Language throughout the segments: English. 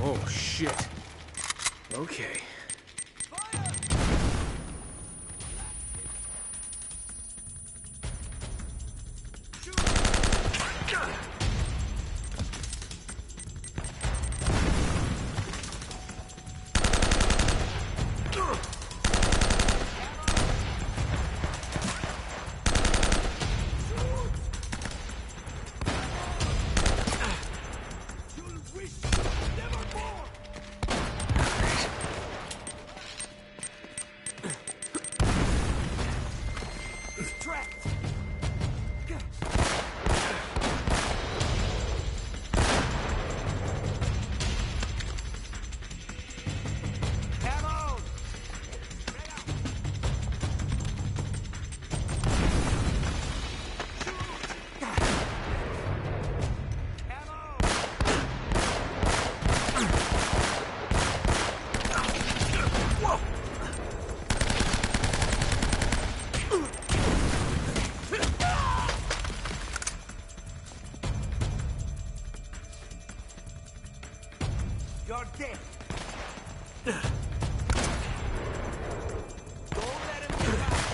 Oh, shit. Okay. You're dead. Don't let him get out.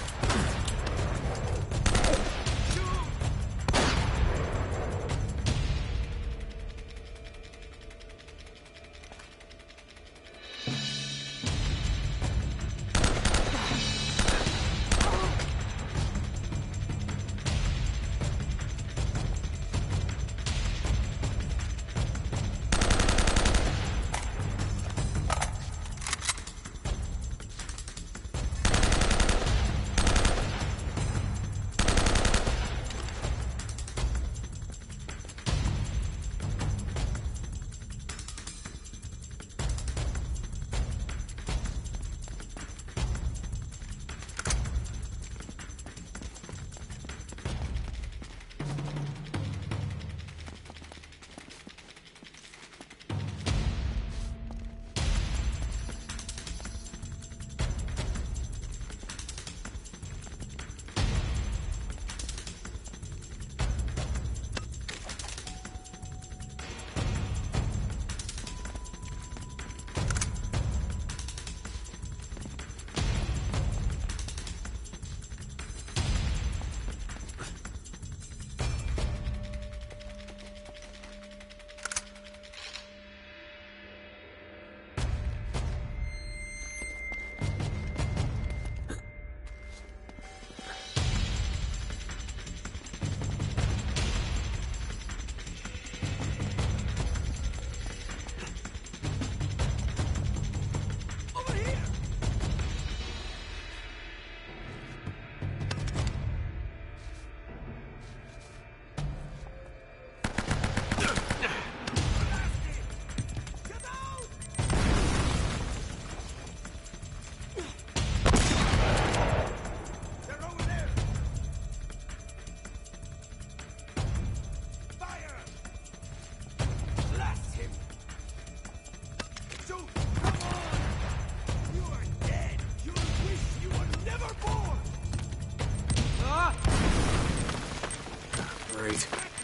Great.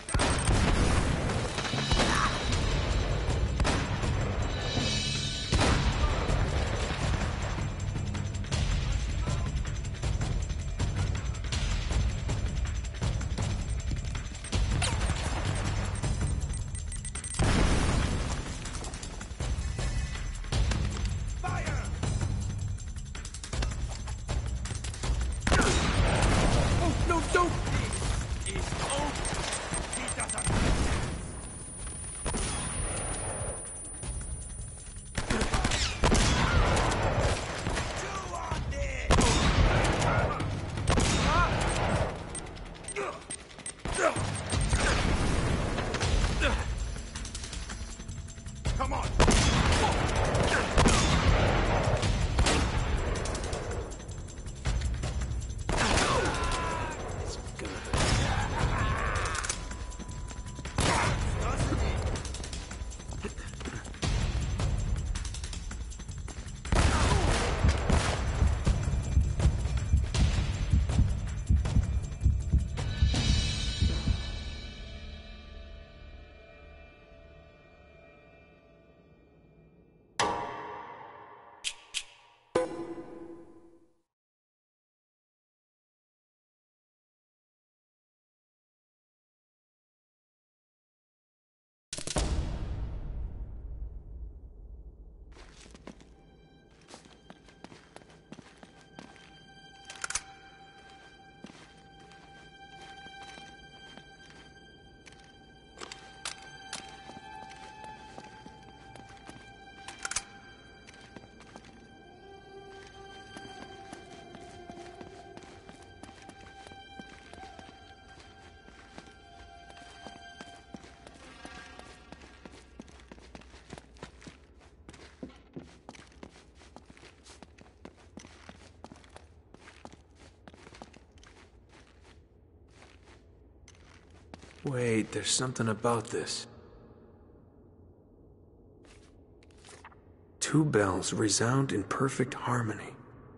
Come on! Wait, there's something about this. Two bells resound in perfect harmony.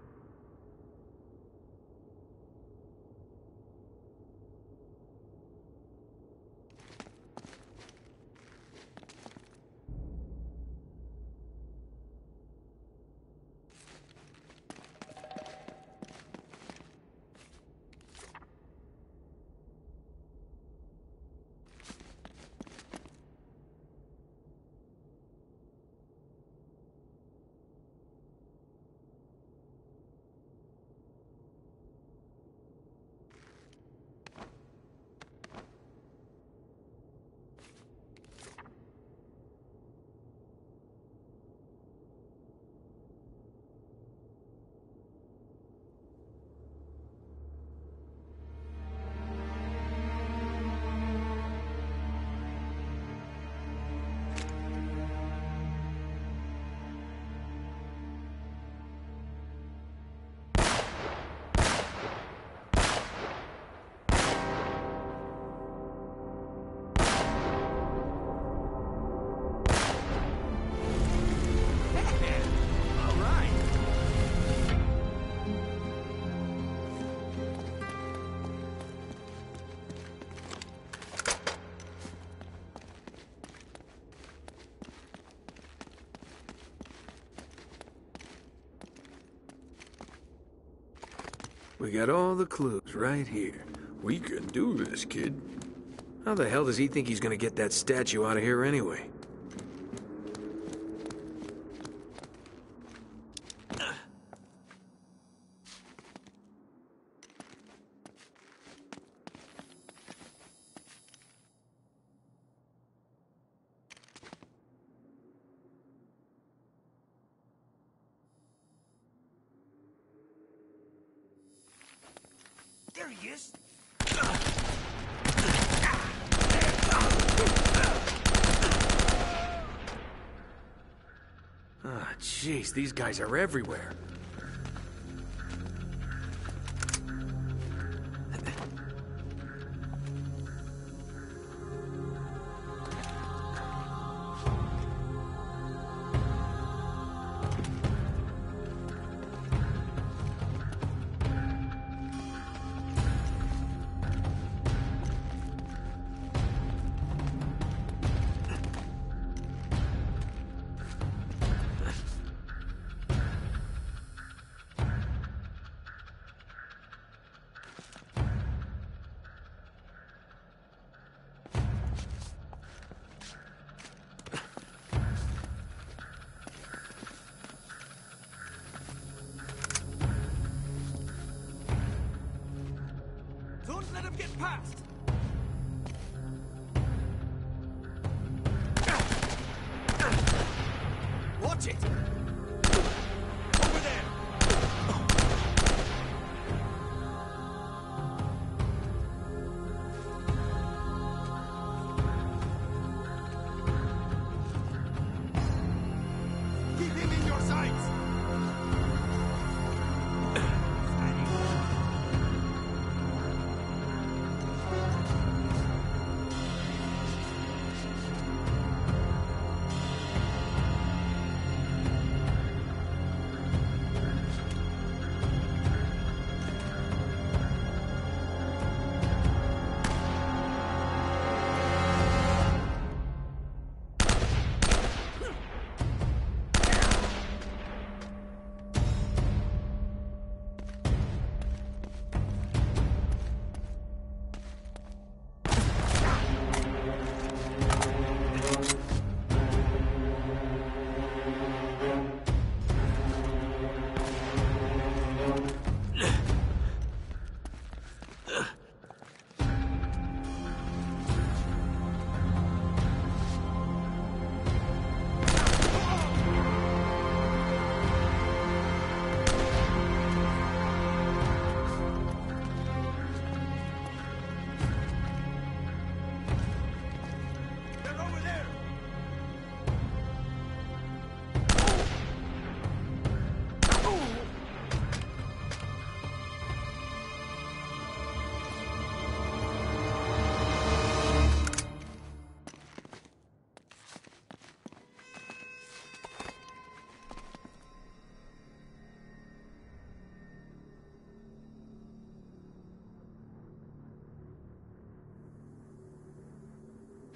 We got all the clues right here. We can do this, kid. How the hell does he think he's gonna get that statue out of here anyway? There he is. Ah, jeez, these guys are everywhere. Don't let him get past. Watch it. Over there. Keep him in your sights.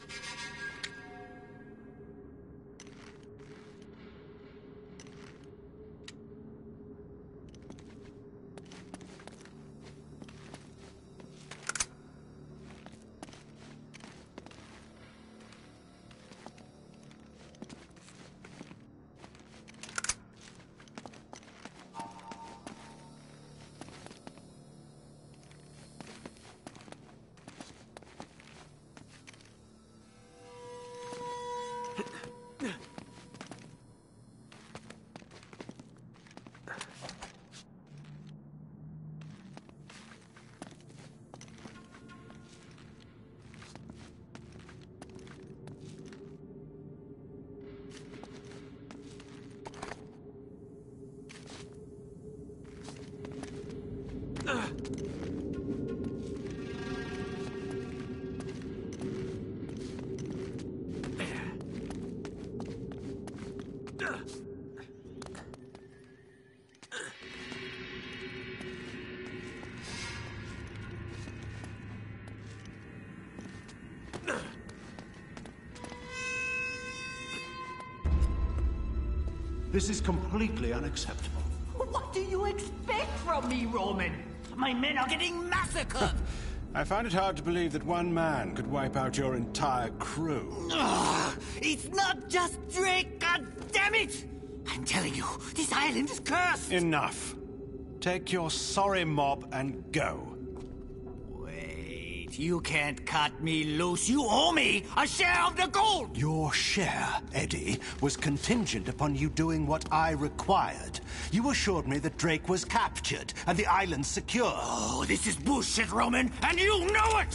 This is completely unacceptable. What do you expect from me, Roman? My men are getting massacred! I find it hard to believe that one man could wipe out your entire crew. It's not just Drake, god damn it! I'm telling you, this island is cursed! Enough. Take your sorry mob and go. Wait, you can't cut me loose. You owe me a share of the gold! Your share, Eddie, was contingent upon you doing what I required. You assured me that Drake was captured and the island secure. Oh, this is bullshit, Roman, and you know it!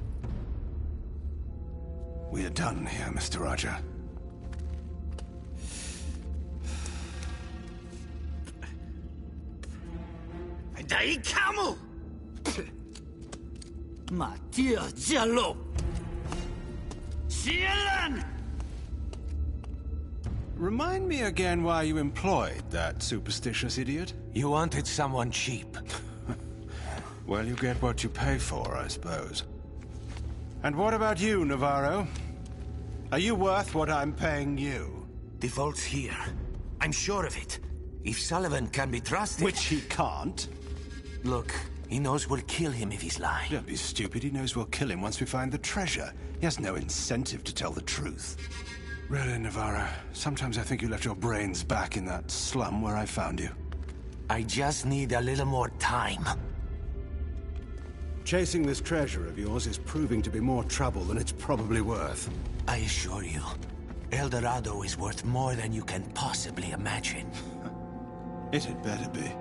We are done here, Mr. Roger. Dai camo! Mattia Giallo! Cielan! Remind me again why you employed that superstitious idiot. You wanted someone cheap. Well, you get what you pay for, I suppose. And what about you, Navarro? Are you worth what I'm paying you? The vault's here. I'm sure of it. If Sullivan can be trusted... Which he can't. Look, he knows we'll kill him if he's lying. Don't be stupid. He knows we'll kill him once we find the treasure. He has no incentive to tell the truth. Really, Navarro, sometimes I think you left your brains back in that slum where I found you. I just need a little more time. Chasing this treasure of yours is proving to be more trouble than it's probably worth. I assure you, El Dorado is worth more than you can possibly imagine. It had better be.